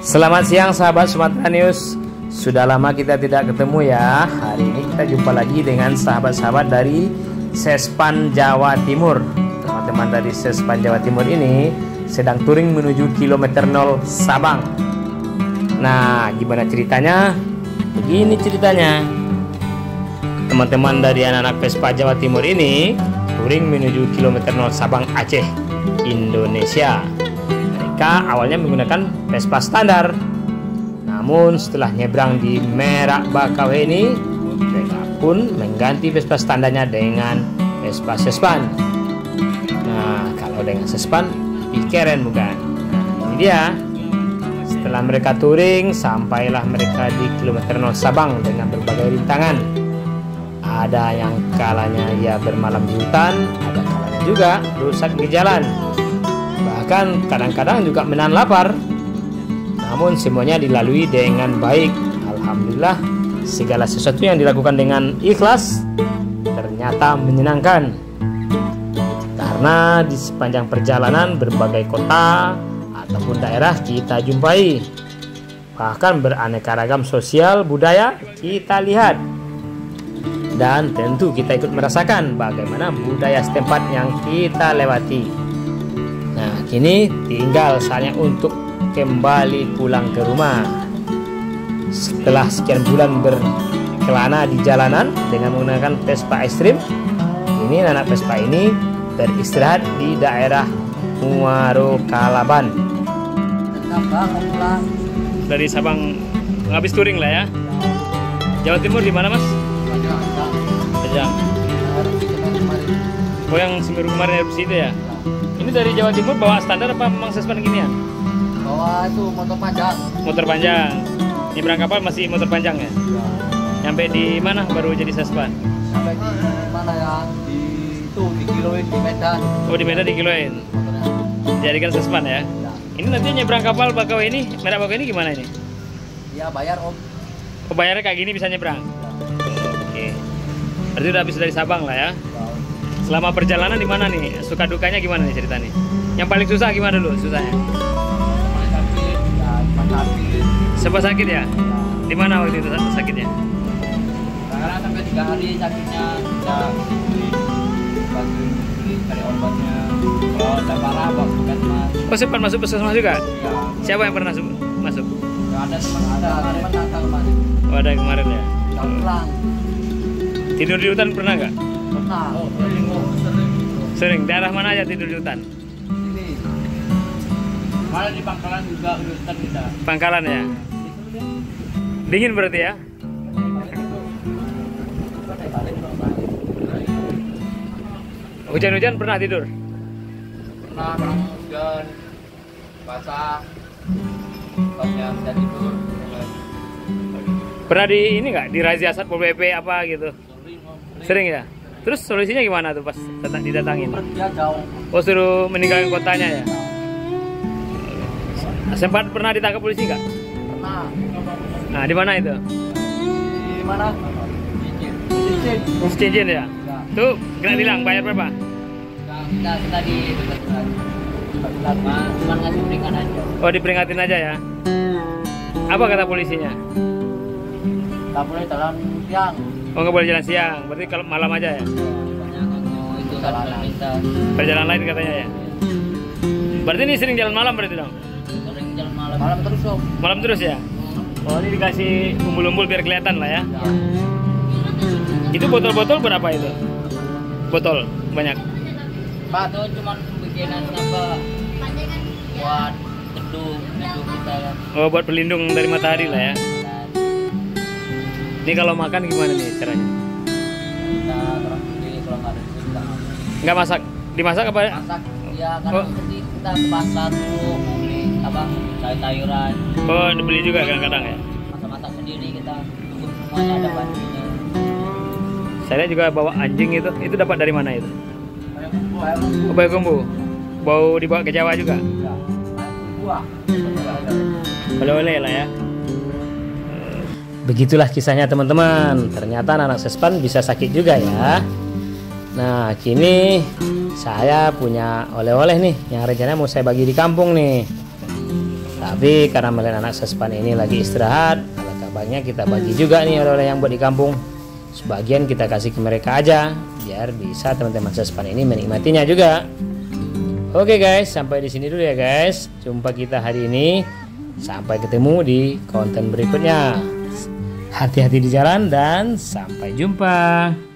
Selamat siang sahabat Sumatera News. Sudah lama kita tidak ketemu ya. Hari ini kita jumpa lagi dengan sahabat-sahabat dari Sespan Jawa Timur. Teman-teman dari Sespan Jawa Timur ini sedang touring menuju kilometer 0 Sabang. Nah, gimana ceritanya? Begini ceritanya. Teman-teman dari anak-anak Vespa Jawa Timur ini touring menuju kilometer 0 Sabang Aceh, Indonesia. Mereka awalnya menggunakan Vespa standar, namun setelah nyebrang di Merak Bakauheni, mereka pun mengganti Vespa standarnya dengan Vespa Sespan. Nah, kalau dengan Sespan lebih keren bukan? Nah, ini dia. Setelah mereka touring, sampailah mereka di kilometer 0 Sabang dengan berbagai rintangan. Ada yang kalanya ya bermalam di hutan, ada kalanya juga rusak di jalan. Bahkan kadang-kadang juga menahan lapar. Namun semuanya dilalui dengan baik. Alhamdulillah, segala sesuatu yang dilakukan dengan ikhlas ternyata menyenangkan. Karena di sepanjang perjalanan berbagai kota ataupun daerah kita jumpai. Bahkan beraneka ragam sosial budaya kita lihat. Dan tentu kita ikut merasakan bagaimana budaya setempat yang kita lewati. Nah, kini tinggal saatnya untuk kembali pulang ke rumah. Setelah sekian bulan berkelana di jalanan dengan menggunakan Vespa ekstrim, ini anak Vespa ini beristirahat di daerah Muaro Kalaban. Dari Sabang habis touring lah ya. Jawa Timur di mana, Mas? Pajang. Oh, yang Semeru kemarin dari situ ya? Ini dari Jawa Timur bawa standar apa memang Sespan gini ya? Bawa itu motor panjang. Motor panjang. Nyebrang kapal masih motor panjang ya? Ya. Nyampe di mana baru jadi Sespan? Sampai di mana ya? Di kiloin di Medan. Oh, di Medan dikiloin. Motornya. Jadikan Sespan ya? Ya. Ini nanti nyebrang kapal Bakauheni, Merak Bakauheni gimana ini? Ya bayar om. Oh, bayarnya kayak gini bisa nyebrang? Oke. Berarti udah habis dari Sabang lah ya? Selama perjalanan di mana nih? Suka dukanya gimana nih ceritanya? Yang paling susah gimana dulu susahnya? Sakit. Ya, sakit. Sempat sakit ya? Di mana waktu itu sakitnya? Karena sampai 3 hari sakitnya. Ya, bagi cari obatnya. Kalau udah parah bawa puskesmas. Oh, sempat masuk puskesmas juga? Ya. Siapa yang pernah masuk? Ya, ada teman datang kemarin. Oh, ada kemarin ya? Udah pulang. Tidur di hutan pernah nggak? Pernah. Sering. Daerah mana aja tidur di hutan? Ini. Malah di Pangkalan juga hutan kita. Pangkalan ya? Dingin berarti ya? Hujan-hujan pernah tidur? Pernah hujan, basah, topnya bisa tidur. Pernah di ini nggak? Di razia Satpol PP apa gitu? Sering ya? Terus solusinya gimana tuh pas didatangin? Dia jauh. Oh, suruh meninggalkan kotanya ya? Sempat pernah ditangkap polisi nggak? Pernah. Nah, di mana itu? Di mana? Cincin. Cincin ya? Ya. Tuh, kena tilang, bayar berapa? Kita di cuma ngasih peringatan aja. Oh, diperingatin aja ya? Apa kata polisinya? Tak boleh jalan siang. Oh, nggak boleh jalan siang, berarti kalau malam aja ya? Itu jalanan kita. Perjalanan lain katanya ya? Berarti ini sering jalan malam berarti dong? Sering jalan malam. Malam terus om. Malam terus ya? Oh, ini dikasih umbul-umbul biar kelihatan lah ya? Ya. Itu botol-botol berapa itu? Botol banyak? Pak, itu cuma bikinan apa? Buat gedung kita kan. Oh, buat pelindung dari matahari lah ya? Ini kalau makan gimana nih caranya? Kita orang sendiri kalau nggak ada di sini kita Nggak masak? Dimasak apa? masak. Ya kadang nanti kita ke pasar dulu beli apa sayur-sayuran. Oh, dibeli juga kadang-kadang ya? Masak-masak sendiri kita tunggu semuanya ada pancinya. Saya juga bawa anjing itu dapat dari mana itu? Ayam Oh, Payakumbuh. Bau dibawa ke Jawa juga? ya. Buah. Oleh-oleh lah ya. Begitulah kisahnya teman-teman. Ternyata anak Sespan bisa sakit juga ya. Nah, kini saya punya oleh-oleh nih yang rencananya mau saya bagi di kampung nih. Tapi karena melihat anak sespan ini lagi istirahat, alangkah baiknya kita bagi juga nih oleh-oleh yang buat di kampung. Sebagian kita kasih ke mereka aja, biar bisa teman-teman sespan ini menikmatinya juga. Oke guys, sampai di sini dulu ya guys. Jumpa kita hari ini. Sampai ketemu di konten berikutnya. Hati-hati di jalan dan sampai jumpa.